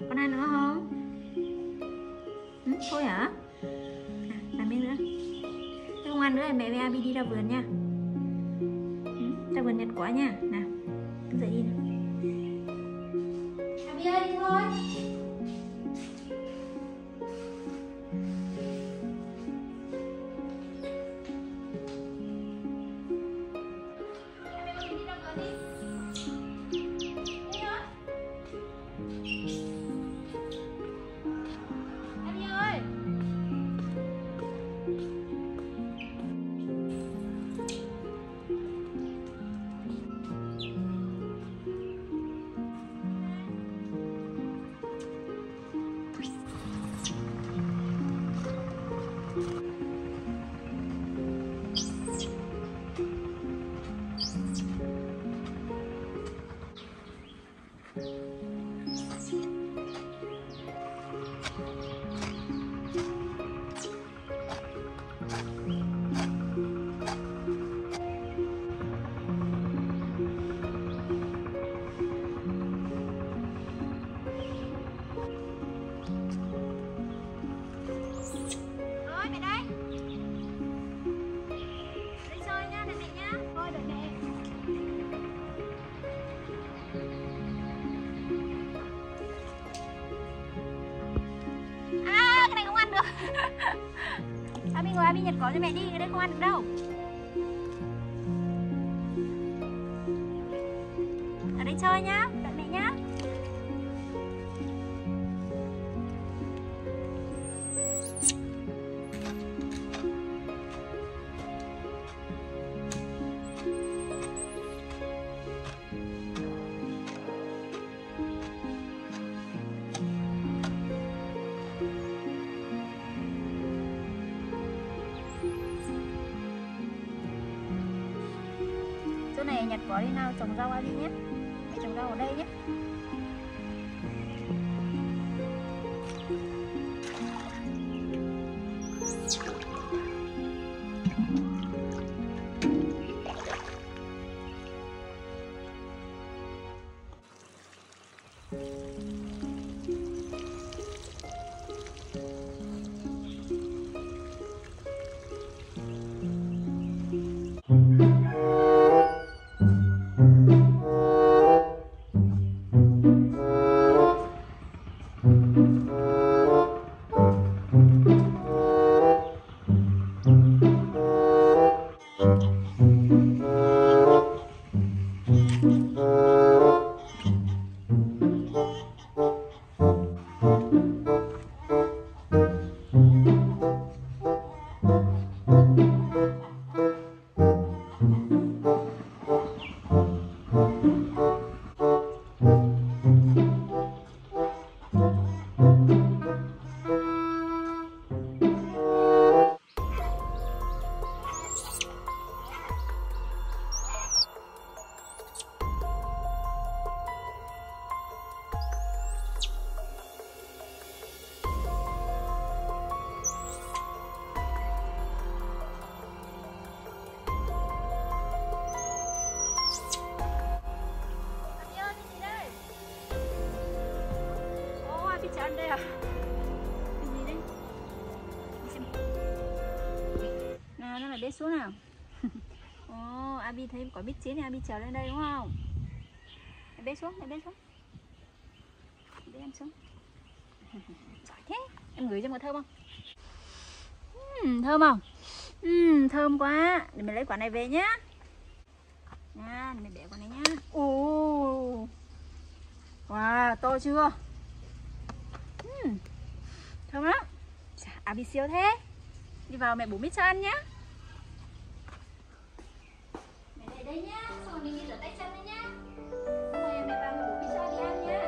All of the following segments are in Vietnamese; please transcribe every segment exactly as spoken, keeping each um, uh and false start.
Con ăn nữa không? Ừ, thôi hả? À, làm miếng nữa. Thế không ăn nữa thì mẹ với Abi đi ra vườn nha. Ừ, ra vườn nhặt quả nha. Nào, cứ dậy đi nào. Abi ơi, đi thôi. Abi ngồi, Abi nhặt cỏ cho mẹ đi, cái đấy không ăn được đâu. Ở đây chơi nhá, đợi mẹ nhá. Chỗ này nhặt cỏ đi nào, trồng rau Abi nhé. Mẹ trồng rau ở đây nhé. Ăn đây à? Cái gì đấy? Nào, nó là bế xuống nào. Ồ, oh, Abi thấy có bít chín thì Abi trèo lên đây đúng không? Bế xuống, bế xuống. Bế em xuống. Giỏi thế. Em ngửi cho một thơm không? Uhm, thơm không? Uhm, thơm quá. Để mình lấy quả này về nhá. Nha, mình để quả này nhá. Ồ, oh. Wow, to chưa? Uhm, thơm lắm. Abi siêu thế. Đi vào mẹ bổ mít cho ăn nhá. Mẹ để đây nhá, xong rồi mình đi rửa tay chân đây nhá. Xong rồi mẹ vào mẹ bổ mít cho đi ăn nhá.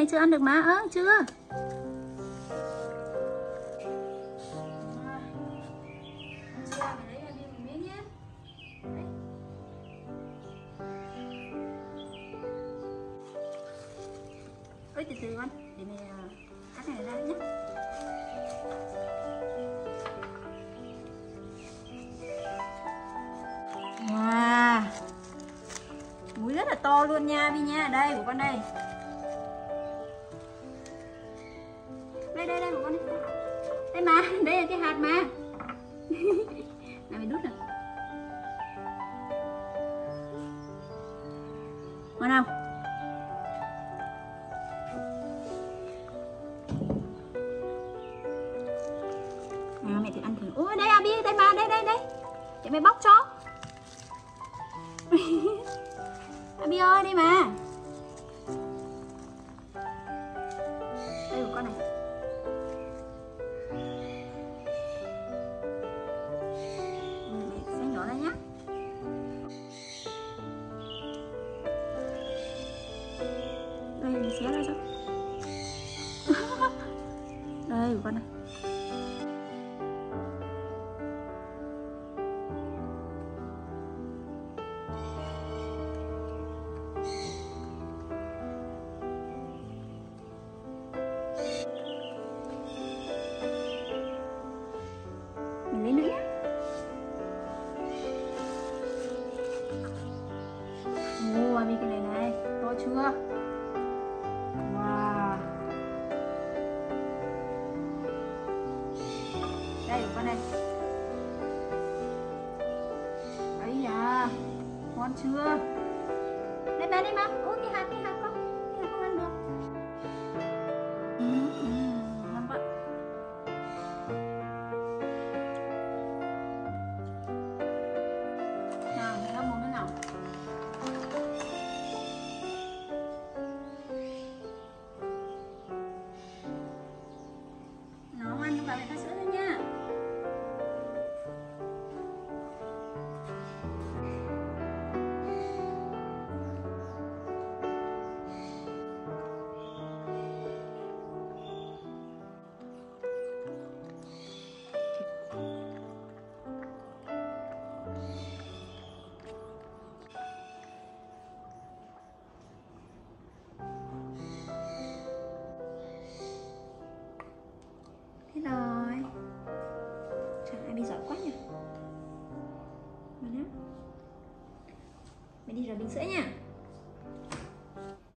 chưa ăn được mà. Ơ à, chưa. Ơi từ từ con, để mẹ cắt này ra nhé. Wow, múi rất là to luôn nha Bi nha. Đây của con đây. Đây đây đây của con đây. Đây mà, đây là cái hạt mà. Này mình đút nè. Ngon không? À, mẹ thử ăn thử. Ôi đây Abi, đây mà, đây đây đây. Để mẹ bóc cho. Abi ơi, đây mà. Đây của con này. Mẹ sẽ nhỏ ra nhá. Đây mình xé ra cho. Đây của con này. Mình lấy nữa nhé. Ồ, Abi cái này này, to chưa? Wow. Đây của con này. Ấy da, ngon chưa? Đây mà, đây mà. Ôi cái hạt, cái hạt con, cái hạt không ăn được. Ừ, ừ, ngon quá. Nào, nó muốn thế nào? Nó ăn vào để pha sữa thôi nha. Thế rồi. Trời, Abi giỏi quá nhỉ. Mà nhá. Mẹ đi rửa bình sữa nha.